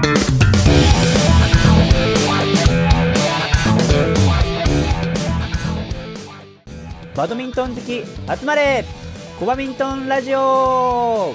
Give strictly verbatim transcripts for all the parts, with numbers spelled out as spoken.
バドミントン好き集まれコバミントンラジオ。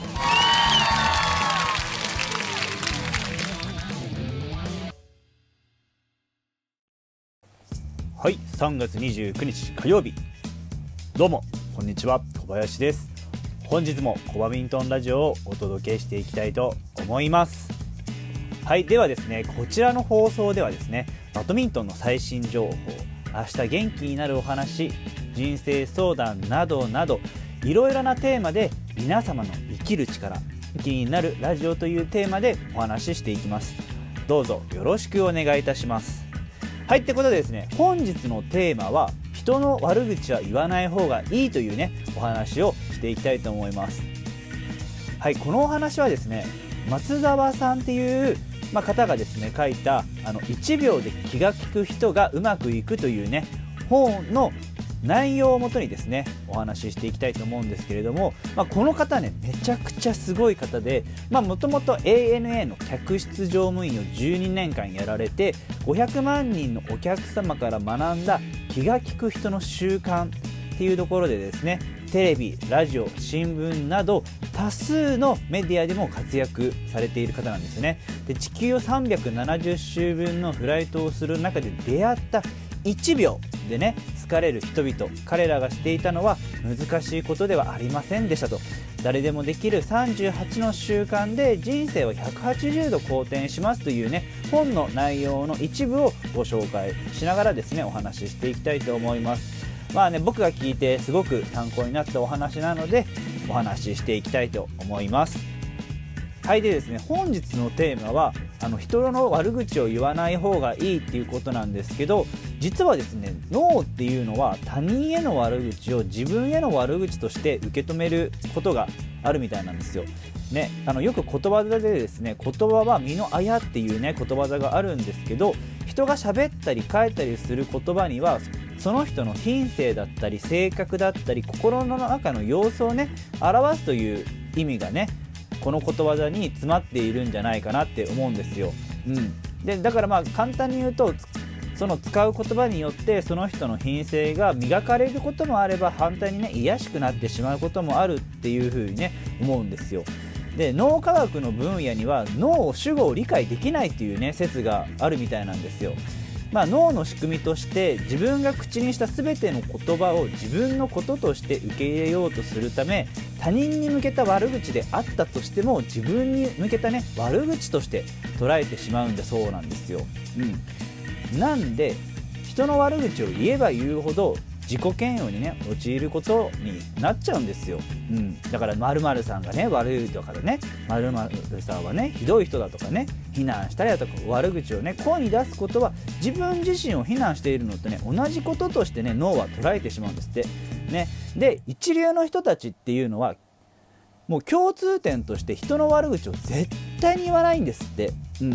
はい、さんがつにじゅうくにち火曜日、どうもこんにちは、小林です。本日もコバミントンラジオをお届けしていきたいと思います。はい、ではですね、こちらの放送ではですね、バドミントンの最新情報、明日元気になるお話、人生相談などなど、いろいろなテーマで皆様の生きる力、元気になるラジオというテーマでお話ししていきます。どうぞよろしくお願いいたします。はい、ってことでですね、本日のテーマは人の悪口は言わない方がいいというね、お話をしていきたいと思います。はい、このお話はですね、松沢さんっていう、まあ、方がですね書いたあのいちびょうで気が利く人がうまくいくというね本の内容をもとにですねお話ししていきたいと思うんですけれども、まあ、この方ねめちゃくちゃすごい方で、もともと エーエヌエー の客室乗務員をじゅうにねんかんやられて、ごひゃくまんにんのお客様から学んだ気が利く人の習慣っていうところでですね、テレビ、ラジオ、新聞など多数のメディアでも活躍されている方なんですね。で、地球をさんびゃくななじゅっしゅうぶんのフライトをする中で出会ったいちびょうでね好かれる人々、彼らがしていたのは難しいことではありませんでしたと。誰でもできるさんじゅうはちの習慣で人生をひゃくはちじゅうど好転しますというね本の内容の一部をご紹介しながらですねお話ししていきたいと思います。まあね、僕が聞いてすごく参考になったお話なのでお話ししていきたいと思います。はい、でですね、本日のテーマはあの人の悪口を言わない方がいいっていうことなんですけど、実はですね、脳っていうのは他人への悪口を自分への悪口として受け止めることがあるみたいなんですよ。ね、あのよくことわざでですね、言葉は身のあやっていうねことわざがあるんですけど、人が喋ったり書いたりする言葉にはその人の品性だったり性格だったり心の中の様子をね表すという意味がねこのことわざに詰まっているんじゃないかなって思うんですよ。うん、でだからまあ簡単に言うと、その使う言葉によってその人の品性が磨かれることもあれば、反対にね卑しくなってしまうこともあるっていうふうにね思うんですよ。で、脳科学の分野には脳を主語を理解できないっていうね説があるみたいなんですよ。まあ、脳の仕組みとして自分が口にした全ての言葉を自分のこととして受け入れようとするため、他人に向けた悪口であったとしても自分に向けたね悪口として捉えてしまうんだそうなんですよ。うん、なんで人の悪口を言えば言うほど自己嫌悪にね陥ることになっちゃうんですよ。うん、だから〇〇さんがね悪いとかでね、〇〇さんはねひどい人だとかね非難したりだとか悪口をね声に出すことは自分自身を非難しているのとね同じこととしてね脳は捉えてしまうんですってね。で、一流の人たちっていうのはもう共通点として人の悪口を絶対に言わないんですって。うん、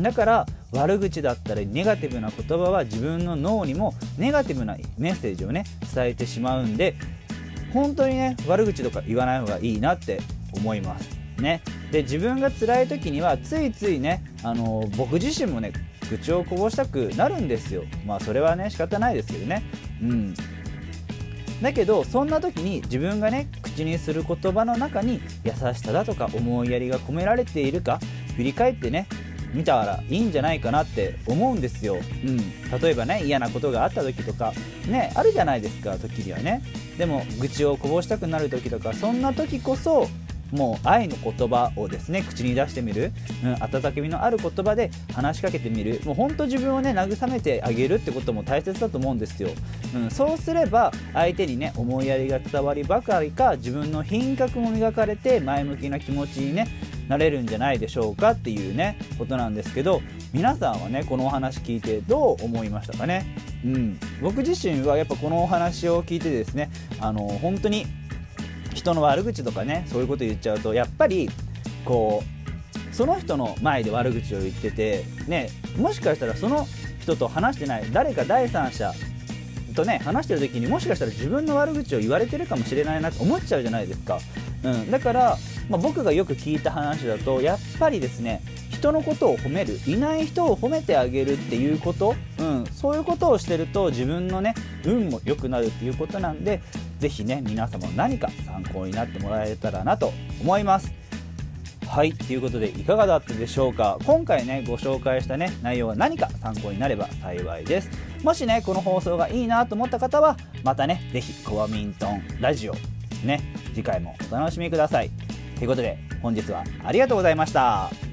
だから悪口だったりネガティブな言葉は自分の脳にもネガティブなメッセージをね伝えてしまうんで、本当にね悪口とか言わない方がいいなって思いますね。で、自分が辛い時にはついついねあの僕自身もね愚痴をこぼしたくなるんですよ。まあそれはね仕方ないですけどね。うんだけどそんな時に自分がね口にする言葉の中に優しさだとか思いやりが込められているか振り返ってね見たらいいんじゃないかなって思うんですよ。うん、例えばね嫌なことがあった時とかねあるじゃないですか、時にはね。でも愚痴をこぼしたくなる時とか、そんな時こそもう愛の言葉をですね口に出してみる、うん、温かみのある言葉で話しかけてみる、もう本当自分をね慰めてあげるってことも大切だと思うんですよ。うん、そうすれば相手にね思いやりが伝わりばかりか、自分の品格も磨かれて前向きな気持ちにねなれるんじゃないでしょうかっていうねことなんですけど、皆さんはねこのお話聞いてどう思いましたかね。うん、僕自身はやっぱこのお話を聞いてですね、あの本当に人の悪口とかねそういうこと言っちゃうと、やっぱりこうその人の前で悪口を言っててね、もしかしたらその人と話してない誰か第三者とね話してる時にもしかしたら自分の悪口を言われてるかもしれないなと思っちゃうじゃないですか。うん、だから、まあ、僕がよく聞いた話だとやっぱりですね、 人のことを褒める、いない人を褒めてあげるっていうこと、うん、そういうことをしてると自分のね運も良くなるっていうことなんで、ぜひね皆様何か参考になってもらえたらなと思います。はい、ということでいかがだったでしょうか。今回ねご紹介したね内容が何か参考になれば幸いです。もしねこの放送がいいなと思った方はまたねぜひコバミントンラジオね次回もお楽しみください。ということで本日はありがとうございました。